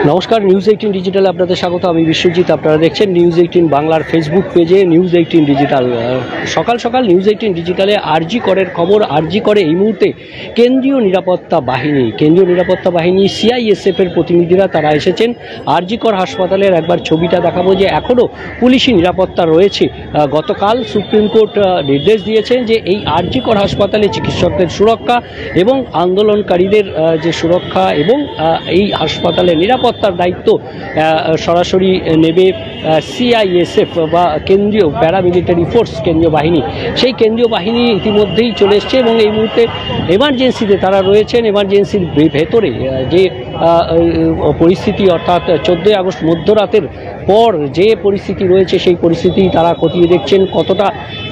নমস্কার, নিউজ 18 ডিজিটালে আপনাদের স্বাগত। আমি বিশ্বজিৎ। আপনারা দেখছেন নিউজ 18 বাংলার ফেসবুক পেজে নিউজ 18 ডিজিটাল। সকাল সকাল নিউজ 18 ডিজিটালে আরজি করের খবর। আরজি করে এই মুহূর্তে কেন্দ্রীয় নিরাপত্তা বাহিনী সিআইএসএফ এর প্রতিনিধিরা তারা এসেছেন আরজি কর হাসপাতালের। একবার ছবিটা দেখাবো যে এখনও পুলিশি নিরাপত্তা রয়েছে। গতকাল সুপ্রিম কোর্ট নির্দেশ দিয়েছেন যে এই আরজি কর হাসপাতালে চিকিৎসকদের সুরক্ষা এবং আন্দোলনকারীদের যে সুরক্ষা এবং এই হাসপাতালে নিরাপত্তার দায়িত্ব সরাসরি নেবে সিআইএসএফ বা কেন্দ্রীয় প্যারামিলিটারি ফোর্স, কেন্দ্রীয় বাহিনী। সেই কেন্দ্রীয় বাহিনী ইতিমধ্যেই চলে এসছে এবং এই মুহূর্তে এমার্জেন্সিতে তারা রয়েছেন। এমার্জেন্সির ভেতরে যে পরিস্থিতি, অর্থাৎ 14 আগস্ট মধ্যরাতের পর যে পরিস্থিতি রয়েছে সেই পরিস্থিতি তারা খতিয়ে দেখছেন। কতটা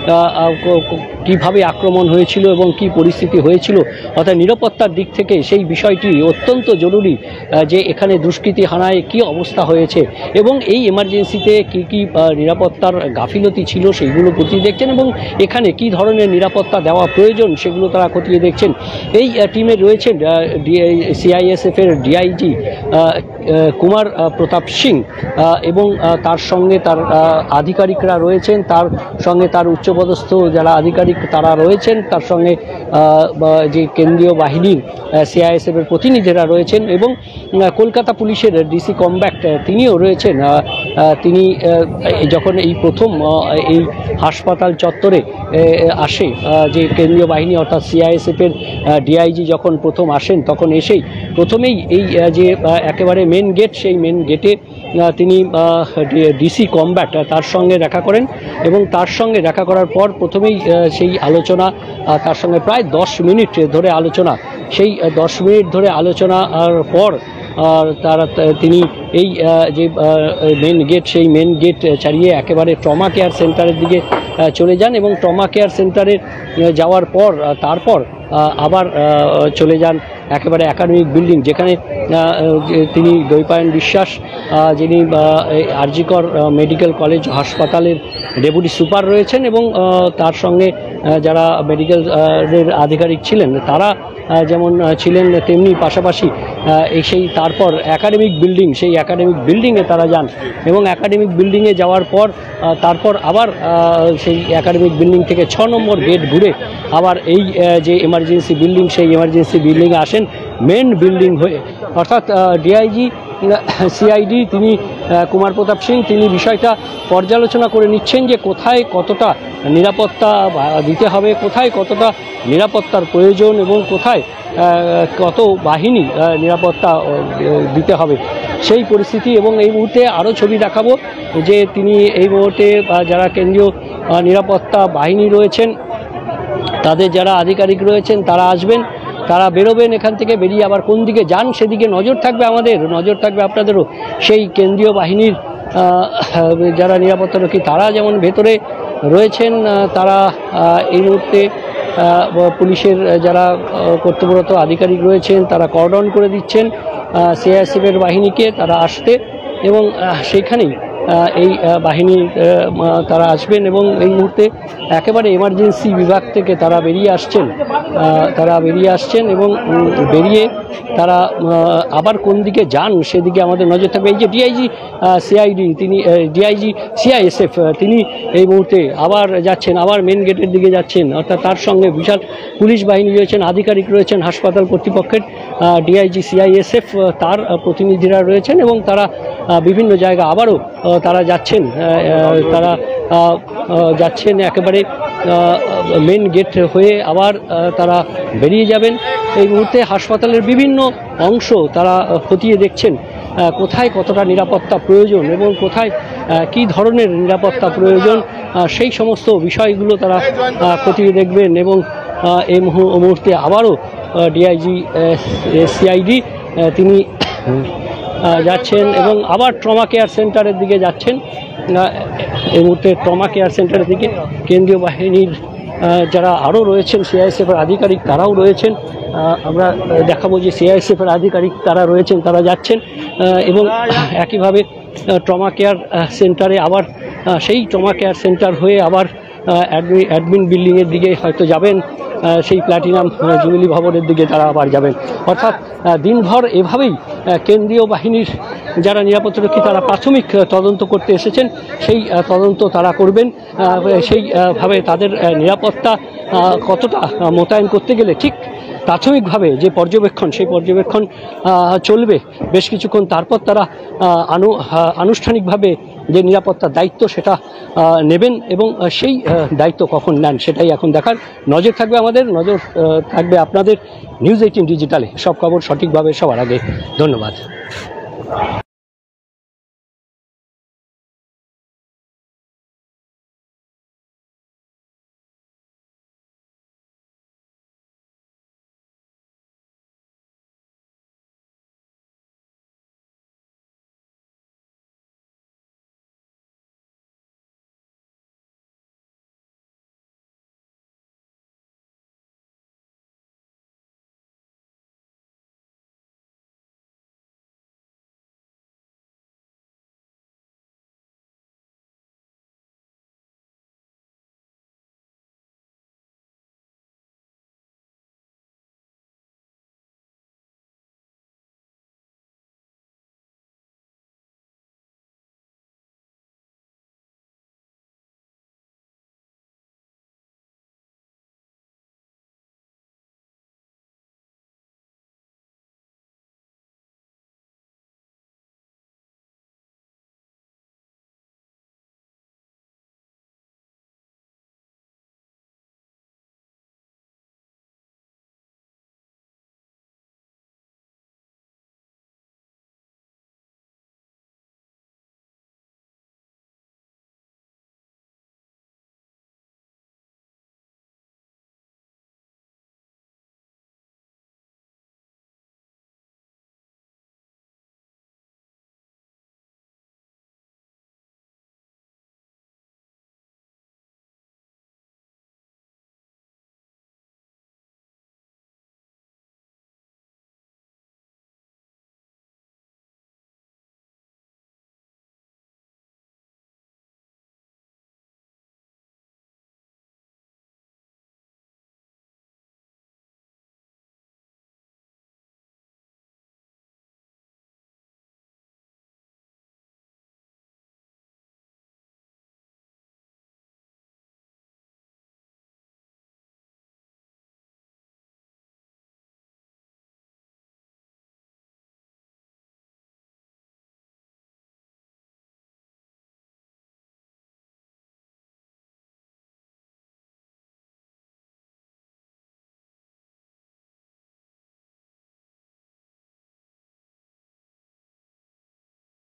কিভাবে আক্রমণ হয়েছিল এবং কি পরিস্থিতি হয়েছিল, অর্থাৎ নিরাপত্তার দিক থেকে সেই বিষয়টি অত্যন্ত জরুরি যে এখানে দুষ্কৃতী হানায় কি অবস্থা হয়েছে এবং এই এমার্জেন্সিতে কি কি নিরাপত্তার গাফিলতি ছিল সেইগুলো খতিয়ে দেখছেন এবং এখানে কি ধরনের নিরাপত্তা দেওয়া প্রয়োজন সেগুলো তারা খতিয়ে দেখছেন। এই টিমে রয়েছেন সিআইএসএফ এর ডিআইজি কুমার প্রতাপ সিং এবং তার সঙ্গে তার আধিকারিকরা রয়েছেন, তার সঙ্গে তার উচ্চপদস্থ যারা আধিকারিক তারা রয়েছেন, তার সঙ্গে যে কেন্দ্রীয় বাহিনীর সিআইএসএফ এর প্রতিনিধিরা রয়েছেন এবং কলকাতা পুলিশের ডিসি কমব্যাক্ট তিনিও রয়েছেন। তিনি যখন এই প্রথম এই হাসপাতাল চত্বরে আসে যে কেন্দ্রীয় বাহিনী অর্থাৎ সিআইএসএফ এর ডিআইজি যখন প্রথম আসেন তখন এসেই প্রথমেই এই যে একেবারে মেন গেট, সেই মেন গেটে তিনি ডিসি কমব্যাক্ট তার সঙ্গে দেখা করেন এবং তার সঙ্গে দেখা করার পর প্রথমেই সেই আলোচনা, তার সঙ্গে প্রায় 10 মিনিট ধরে আলোচনা, সেই 10 মিনিট ধরে আলোচনার পর তিনি এই যে মেন গেট, সেই মেন গেট ছাড়িয়ে একেবারে ট্রমা কেয়ার সেন্টারের দিকে চলে যান এবং ট্রমা কেয়ার সেন্টারে যাওয়ার পর তারপর আবার চলে যান একেবারে একাডেমিক বিল্ডিং, যেখানে তিনি দৈপায়ন বিশ্বাস যিনি আরজি কর মেডিকেল কলেজ হাসপাতালের ডেপুটি সুপার রয়েছেন এবং তার সঙ্গে যারা মেডিকেলের আধিকারিক ছিলেন তারা যেমন ছিলেন তেমনি পাশাপাশি সেই তারপর একাডেমিক বিল্ডিং, সেই একাডেমিক বিল্ডিংয়ে তারা যান এবং একাডেমিক বিল্ডিংয়ে যাওয়ার পর তারপর আবার সেই একাডেমিক বিল্ডিং থেকে 6 নম্বর গেট ঘুরে আবার এই যে এমার্জেন্সি বিল্ডিং, সেই এমার্জেন্সি বিল্ডিংয়ে আসেন মেন বিল্ডিং হয়ে। অর্থাৎ ডিআইজি সিআইডি তিনি কুমার প্রতাপ সিং তিনি বিষয়টা পর্যালোচনা করে নিচ্ছেন যে কোথায় কতটা নিরাপত্তা দিতে হবে, কোথায় কতটা নিরাপত্তার প্রয়োজন এবং কোথায় কত বাহিনী নিরাপত্তা দিতে হবে সেই পরিস্থিতি। এবং এই মুহূর্তে আরও ছবি দেখাবো যে তিনি এই মুহূর্তে যারা কেন্দ্রীয় নিরাপত্তা বাহিনী রয়েছেন তাদের যারা আধিকারিক রয়েছেন তারা আসবেন, তারা বেরোবেন এখান থেকে, বেরিয়ে আবার কোন দিকে যান সেদিকে নজর থাকবে আমাদের, নজর থাকবে আপনাদেরও। সেই কেন্দ্রীয় বাহিনীর যারা নিরাপত্তারক্ষী তারা যেমন ভেতরে রয়েছেন, তারা এই মুহূর্তে পুলিশের যারা কর্তব্যরত আধিকারিক রয়েছেন তারা কর্ডন করে দিচ্ছেন সিআইএসএফ এর বাহিনীকে তারা আসতে এবং সেইখানেই এই বাহিনী তারা আসবেন এবং এই মুহূর্তে একেবারে এমার্জেন্সি বিভাগ থেকে তারা বেরিয়ে আসছেন এবং বেরিয়ে তারা আবার কোন দিকে যান সেদিকে আমাদের নজর থাকবে। এই যে ডিআইজি সিআইডি তিনি ডিআইজি সিআইএসএফ তিনি এই মুহূর্তে আবার যাচ্ছেন, আবার মেন গেটের দিকে যাচ্ছেন, অর্থাৎ তার সঙ্গে বিশাল পুলিশ বাহিনী রয়েছেন, আধিকারিক রয়েছেন হাসপাতাল কর্তৃপক্ষের, ডিআইজি সিআইএসএফ তার প্রতিনিধিরা রয়েছেন এবং তারা বিভিন্ন জায়গা আবারও তারা যাচ্ছেন একেবারে মেন গেট হয়ে আবার তারা বেরিয়ে যাবেন। এই মুহূর্তে হাসপাতালের বিভিন্ন অংশ তারা খতিয়ে দেখছেন কোথায় কতটা নিরাপত্তা প্রয়োজন এবং কোথায় কী ধরনের নিরাপত্তা প্রয়োজন সেই সমস্ত বিষয়গুলো তারা খতিয়ে দেখবেন এবং এই মুহূর্তে আবারও ডিআইজি সিআইডি তিনি যাচ্ছেন এবং আবার ট্রমা কেয়ার সেন্টারের দিকে যাচ্ছেন। এই মুহূর্তে ট্রমা কেয়ার সেন্টারের দিকে কেন্দ্রীয় বাহিনীর যারা আরও রয়েছেন সিআইএসএফ এর আধিকারিক তারাও রয়েছেন। আমরা দেখাবো যে সিআইএসএফ এর আধিকারিক তারা রয়েছেন, তারা যাচ্ছেন এবং একইভাবে ট্রমা কেয়ার সেন্টারে আবার সেই ট্রমা কেয়ার সেন্টার হয়ে আবার অ্যাডমিন বিল্ডিংয়ের দিকে হয়তো যাবেন, সেই প্ল্যাটিনাম জুবিলি ভবনের দিকে তারা আবার যাবেন। অর্থাৎ দিনভর এভাবেই কেন্দ্রীয় বাহিনীর যারা নিরাপত্তারক্ষী তারা প্রাথমিক তদন্ত করতে এসেছেন, সেই তদন্ত তারা করবেন। সেইভাবে তাদের নিরাপত্তা কতটা মোতায়েন করতে গেলে ঠিক প্রাথমিকভাবে যে পর্যবেক্ষণ, সেই পর্যবেক্ষণ চলবে বেশ কিছুক্ষণ, তারপর তারা আনুষ্ঠানিকভাবে যে নিরাপত্তার দায়িত্ব সেটা নেবেন এবং সেই দায়িত্ব কখন নেন সেটাই এখন দেখার। নজর থাকবে আমাদের, নজর থাকবে আপনাদের নিউজ 18 ডিজিটালে। সব খবর সঠিকভাবে সবার আগে। ধন্যবাদ।